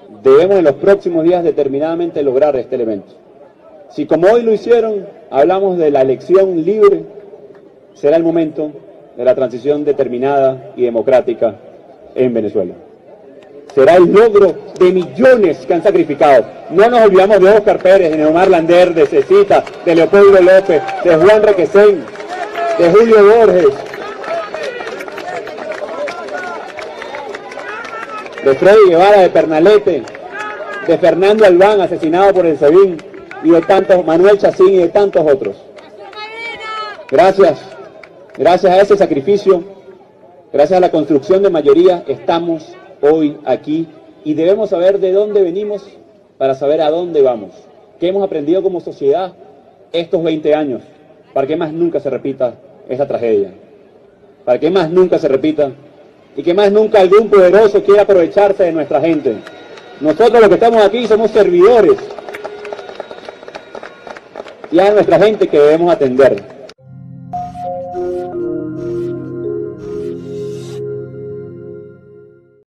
debemos en los próximos días determinadamente lograr este elemento. Si como hoy lo hicieron, hablamos de la elección libre, será el momento de la transición determinada y democrática en Venezuela. Será el logro de millones que han sacrificado. No nos olvidamos de Óscar Pérez, de Neomar Lander, de Cecita, de Leopoldo López, de Juan Requesén, de Julio Borges, de Freddy Guevara de Pernalete, de Fernando Albán, asesinado por el SEBIN, y de tantos, Manuel Chacín y de tantos otros. Gracias a ese sacrificio, gracias a la construcción de mayoría, estamos hoy aquí y debemos saber de dónde venimos para saber a dónde vamos. ¿Qué hemos aprendido como sociedad estos 20 años? Para que más nunca se repita esta tragedia. Para que más nunca se repita y que más nunca algún poderoso quiera aprovecharse de nuestra gente. Nosotros los que estamos aquí somos servidores y a nuestra gente que debemos atender.